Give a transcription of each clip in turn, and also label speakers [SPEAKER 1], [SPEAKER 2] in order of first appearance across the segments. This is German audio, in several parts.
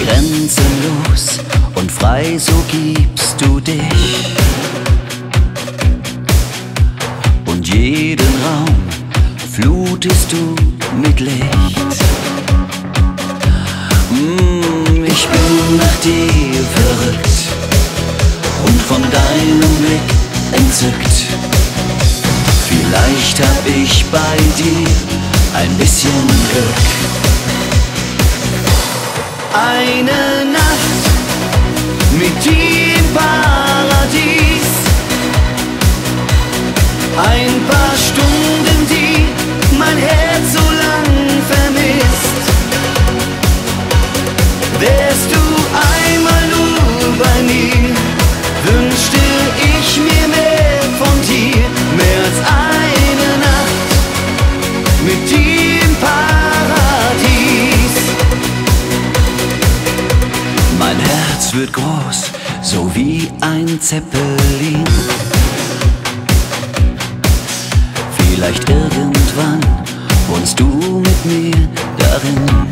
[SPEAKER 1] Grenzenlos und frei, so gibst du dich. Und jeden Raum flutest du mit Licht. Ich bin nach dir verrückt und von deinem Blick entzückt. Vielleicht hab ich bei dir ein bisschen Glück. Eine Nacht mit dir im Paradies, ein paar Stunden, die mein Herz so lang vermisst. Wärst du einmal nur bei mir, wünschte ich mir mehr von dir, mehr als eine Nacht mit dir im Paradies. Mein Herz wird groß, so wie ein Zeppelin. Vielleicht irgendwann wohnst du mit mir darin.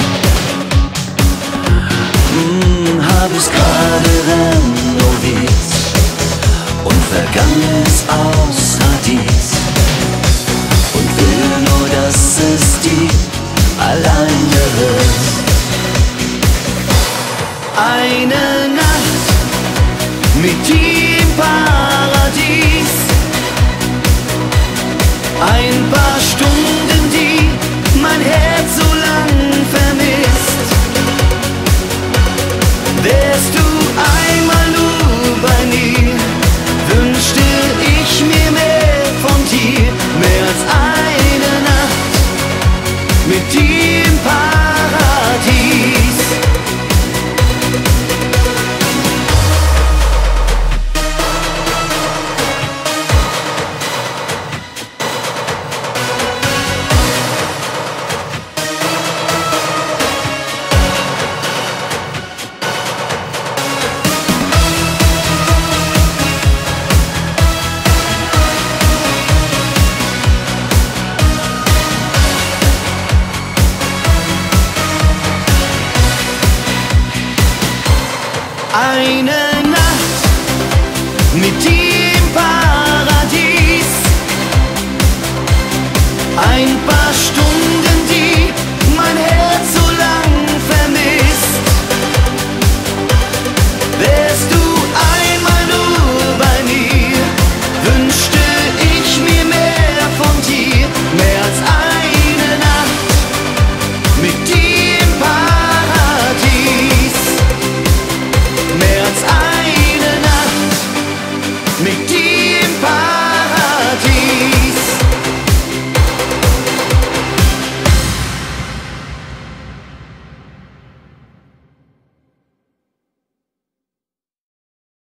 [SPEAKER 1] Hab es gerade renoviert und Vergangenes aus Radies und will nur, dass es dir allein gehört. Eine Nacht mit dir im Paradies, ein paar Stunden, die mein Herz so lang vermisst. Wärst du einmal nur bei mir, wünschte ich mir mehr von dir, mehr als eine Nacht mit dir im Paradies. Eine